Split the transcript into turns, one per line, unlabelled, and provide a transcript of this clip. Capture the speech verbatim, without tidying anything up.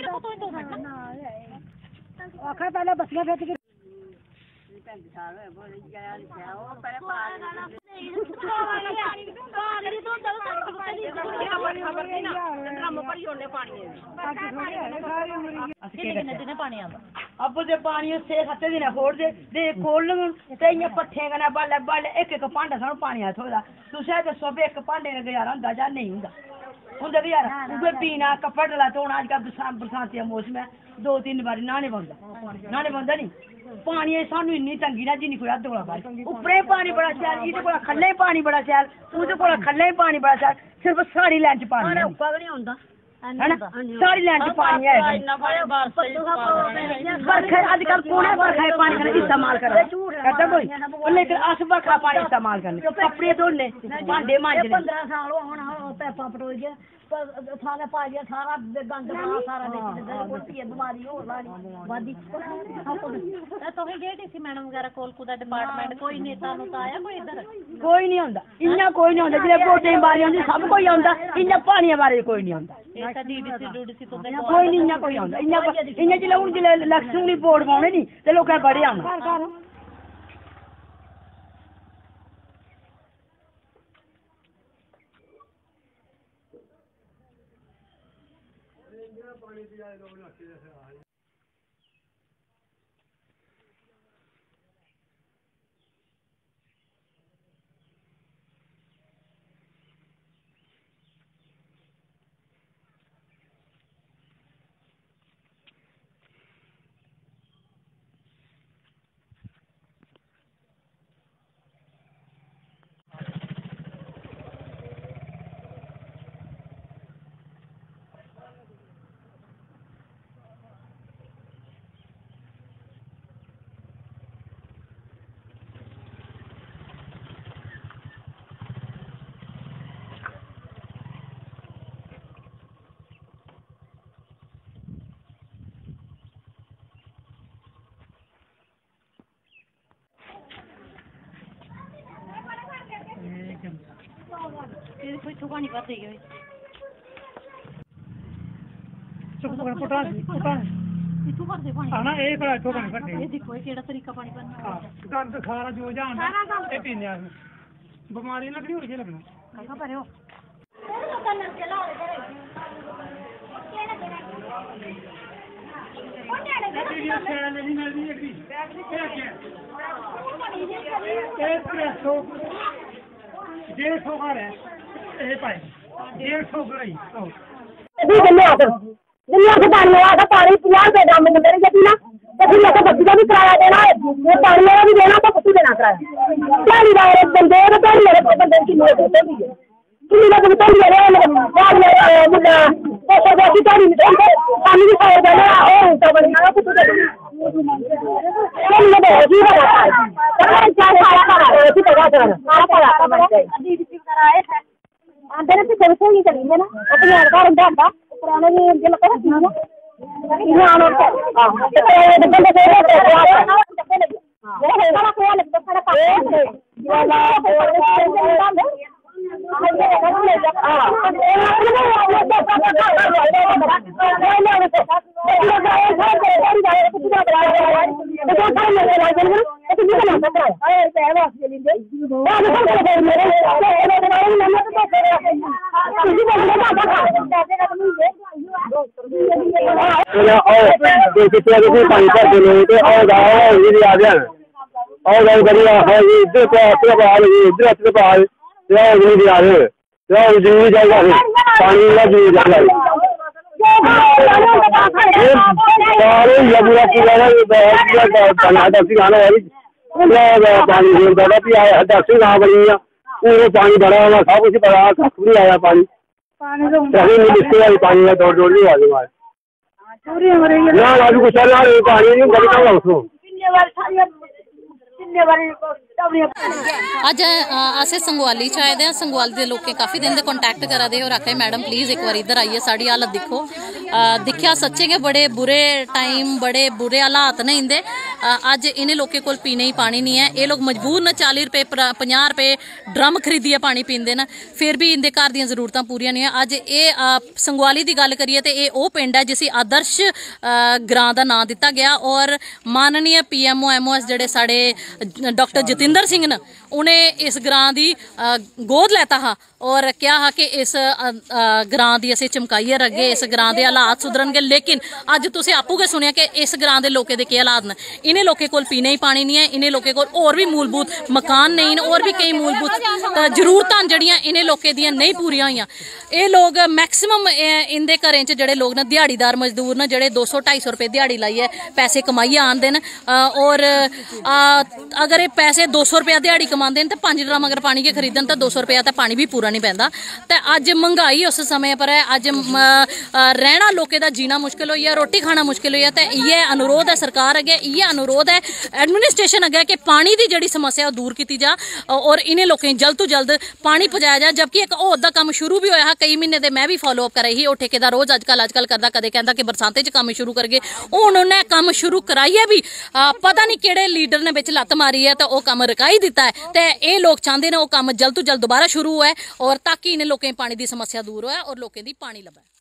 आखिर पहले बसियां फिर
अब जे पानी छे सत्ते दिन खोल दे ते खोल ते इयां पट्ठे कन्नै बाले बाले एक एक भांडा सानू पानी दा थ्होदा तुसें दस्सो भी एक भांडे ने गुजारा होंदा जां नेईं होंदा होंदा गुजारा उ'ऐ पीना कपड़ा डला धोना अजकल बरसांती दा मौसम है दो तीन बारी न्हाने पौंदा न्हाने पौंदा नी पानी सानू इन्नी तंगी ना जिन्नी कोई हद्द कोला बाहर उप्परे पानी बड़ा शैल इहदे कोला खल्ले पानी बड़ा शैल उहदे कोला खल्ले पानी बड़ा शैल सिर्फ साड़ी लैन च पानी है उप्पर नहीं होंदा है ना साड़ी लैन च पानी है बरखा अजकल कौन बरखा पानी का इस्तेमाल करदा करदा कोई लेकिन अस बरखा पानी इस्तेमाल करने कपड़े धोने भांडे मांजने
पंद्रह साल होण पैपा पटोइए सारे पाइए सारा गंद बना सारा देखिए बीमारी हो लानी वादी
तुसीं गए डी सी मैडम वगैरह कोल कुदा डिपार्टमेंट कोई नेता नुता आया कोई इधर
कोई नहीं आंदा इन्ना कोई नहीं आंदा जिले वोटें बारी आंदी सब कोई आंदा इन्ना पानी बारे कोई नहीं आंदा कोई नहीं इन्ना कोई आंदा इन्ना इन्ना जिले हुन जिले इलेक्शन दी वोट पाउने नी ते लोकां बड़े आना पानी पिया दो नक्के जैसे
कोई ठुकानी कर देगी
चुप कर पुटा पुटा
इथु कर दे पानी
हां ए कड़ा इथु पानी कर दे
ये देखो ये केड़ा तरीका पानी भरना
हां गंद खारा जो जांदा ए पीने आ बीमारी लगनी हो जे लगना
कहा पर हो
ये सैल नहीं मिलदी एक दी क्या क्या एस्प्रेसो डेढ़ सौ का है ये पाए डेढ़ सौ का ही
अभी जल्दी आकर जल्दी आकर पानी आकर पानी पचास रुपए दाम में मेरे जब ना तो फिर मैं बच्ची का भी किराया देना है वो पानी वाला भी देना तो कुछ देना किराया पानी वाले बंदे तो पानी मेरे को बंदे की नोट होते भी है किसी का भी पानी मेरे बाद में मुझे तो सब की पानी में पानी भी खाया देना और तो बना कुछ दे मैं बहुत ही बड़ा है चार साल का है कि पता चला सारा पता का बन गई अभी रिसीव कराए है अंदर से चल से ही चलेंगे ना अपने घर अंदर अंदर पुराने भी ये लगा रखना ना ये आना हां तो डब्बे लगे हैं वो है वाला कोई लगता सारा काम वाला पानी भर के लोग और गाँव आ गया और गाँव करिए इधर इधर इधर पहाड़ नहीं आ रहे जरूरी जाएगा पानी का जरूरी जाएगा पूरा पूरा दसी खाना है पानी जोरदार भी आया दसी कहाँ बनी पूरे पानी भरा हुआ सब कुछ भरा कख भी आया पानी पानी पानी का दौड़ दौड़ नहीं आ गया ना अभी कुछ चल रहा है पानी नहीं बना उसको
अज असें संगवाली च आए दे संगवाली दे लोकें काफ़ी दिन दे कॉन्टैक्ट करा दे और आखे मैडम प्लीज़ एक बार इधर आइए साड़ी हालत दिक्खो। दिक्खेआ सच्चे गै बड़े बुरे टाइम बड़े बुरे हालात ने इंदे अज इन्हें लोगों को पीने ही पानी नहीं है। ये लोग मजबूर न चाली रुपए पचास रुपए ड्रम खरीदिए पानी पींदे न, फिर भी इनके घर दी जरूरतां पूरियां नहीं है। अज ये संगवाली की गल करिए तो ये वो पिंड है जिसे आदर्श ग्रां का नाम दिता गया और माननीय P M O M O S जेडे साढ़े डॉक्टर जतिंदर सिंह न उन्हें इस ग्रां की गोद लैता हा और क्या हा कि इस ग्रां की असीं चमकाइए रखगे, इस ग्रां के हालात सुधरनगे। लेकिन अज तुसीं आपू गै सुनिया कि इस ग्रां के लोगों के क्या हालात न। इन्हें लोगों को पीने ही पानी नहीं है, इन्हें लोगों को होर भी मूलभूत मकान नहीं न, और भी कई मूलभूत जरूरतां जड़ियां इन्हें लोगों दियां नहीं पूरियां होईयां। ये लोग मैक्सिमम इनके घरें च जेडे लोग न दिहाड़ीदार मजदूर न जेडे दो सौ ढाई सौ रुपए दिहाड़ी लाइए पैसे कमाइए आंदे न, और अगर ये पैसे दो सौ रुपया दिहाड़ी कमाते हैं तो पांच ड्रम अगर पानी के खरीदन तो दो सौ रुपया तो पानी भी पूरा नहीं पैंदा। तो अज महंगाई उस समय पर है, अज रहना लोगों का जीना मुश्किल हो गया, रोटी खाना मुश्किल हो गया। तो ये अनुरोध है सरकार अगे, ये अनुरोध है एडमिनिस्ट्रेशन अगे कि पानी की जिहड़ी समस्या दूर की जा और इन्हें लोगों जल्द तो जल्द पानी पहुँचाया जाए। जबकि एक होर दा काम शुरू भी होया कई महीने दे, मैं भी फॉलो अप कर रही वो ठेकेदार रोज अजकल अजकल करता, कदे कहता कि बरसाते च काम शुरू करगे, हुण उन्हें काम शुरू कराइए भी आ, पता नहीं किहड़े लीडर ने विच लत्त मारी है तो वह काम रकाई दिता है। तो ये लोग चाहते हैं वो काम जल्द तो जल्द दोबारा शुरू होए और ताकि इन्हें लोगों पानी की समस्या दूर होए और लोगों की पानी लभे।